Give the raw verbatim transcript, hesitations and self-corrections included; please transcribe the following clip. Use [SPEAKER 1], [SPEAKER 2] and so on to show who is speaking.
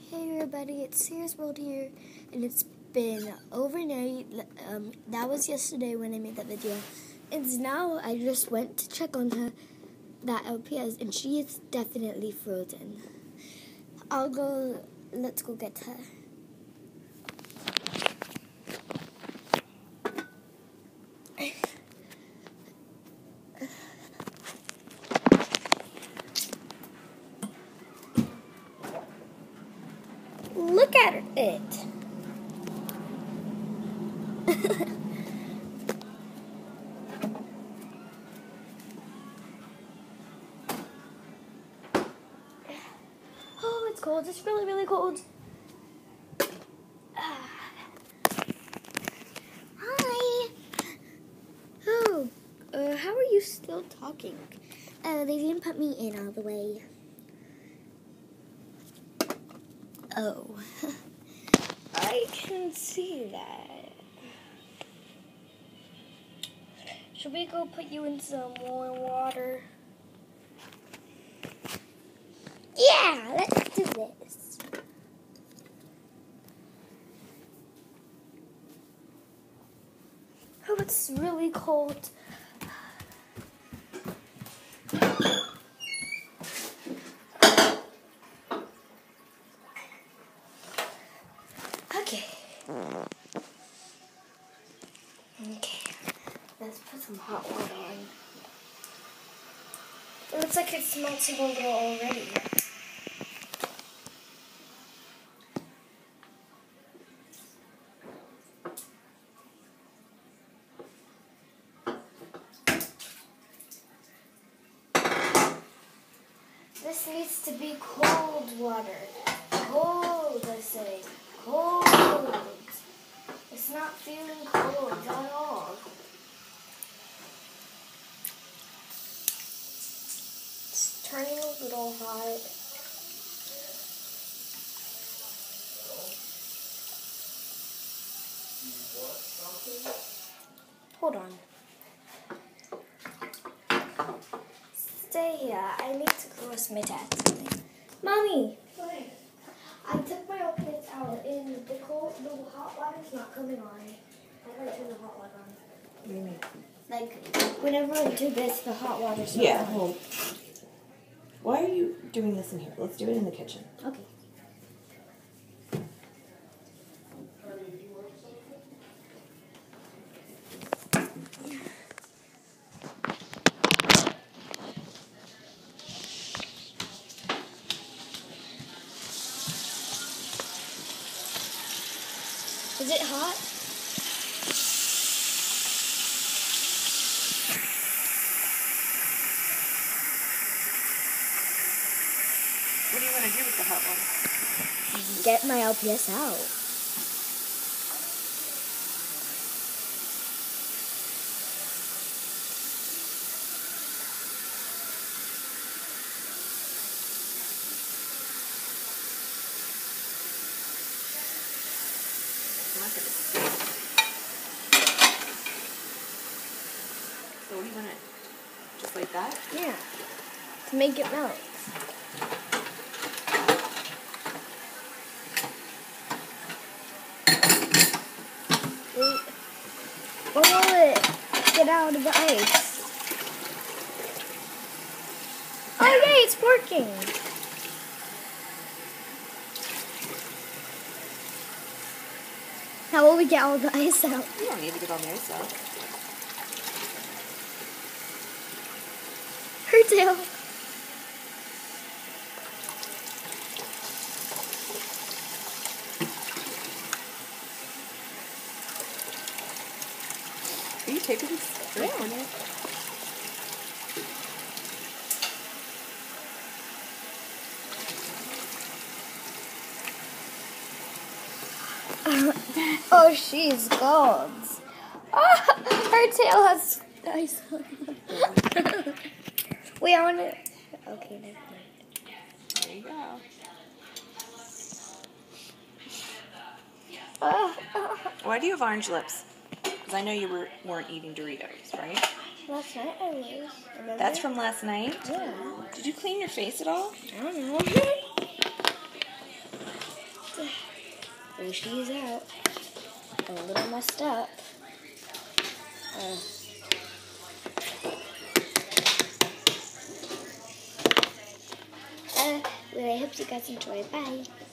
[SPEAKER 1] Hey everybody, it's Serious World here, and it's been overnight. Um, that was yesterday when I made that video, and now I just went to check on her, that L P S, and she is definitely frozen. I'll go. Let's go get her. Look at it. Oh, it's cold. It's really, really cold. Hi. Oh, uh, how are you still talking? Uh, they didn't put me in all the way. Oh, I can see that. Should we go put you in some more water? Yeah, let's do this. Oh, it's really cold. Okay. Okay. Let's put some hot water on. It looks like it's melting a little already. This needs to be cold water. Cold, I say. Cold. It's not feeling cold at all. It's turning a little hot. Hold on. Stay here. I need to cross my dad something. Mommy! What? I took my opiates out and the cold, the hot water's not coming on. I gotta turn the hot water on.
[SPEAKER 2] What do you mean?
[SPEAKER 1] Like, whenever I do this, the hot water's not
[SPEAKER 2] Yeah,
[SPEAKER 1] on.
[SPEAKER 2] well, why are you doing this in here? Let's do it in the kitchen.
[SPEAKER 1] Okay. Is it hot?
[SPEAKER 2] What do you want to do with the hot water?
[SPEAKER 1] Get my L P S out.
[SPEAKER 2] So what do you want to, just like that?
[SPEAKER 1] Yeah. To make it melt. Wait. When will it get out of the ice? Oh yay, it's working! How will we get all the ice out?
[SPEAKER 2] You don't need to get all the ice out.
[SPEAKER 1] Her tail.
[SPEAKER 2] Are you taping this?
[SPEAKER 1] Yeah. Oh, she's gold. Oh, her tail has ice on it. Wait, I want to... Okay, never mind.
[SPEAKER 2] There you go.
[SPEAKER 1] Oh, oh.
[SPEAKER 2] Why do you have orange lips? Because I know you were, weren't eating Doritos, right?
[SPEAKER 1] Last night I was. Remember?
[SPEAKER 2] That's from last night?
[SPEAKER 1] Yeah.
[SPEAKER 2] Did you clean your face at all?
[SPEAKER 1] I don't know. there she's out. A little messed up. Uh, uh, well, I hope you guys enjoy. Bye.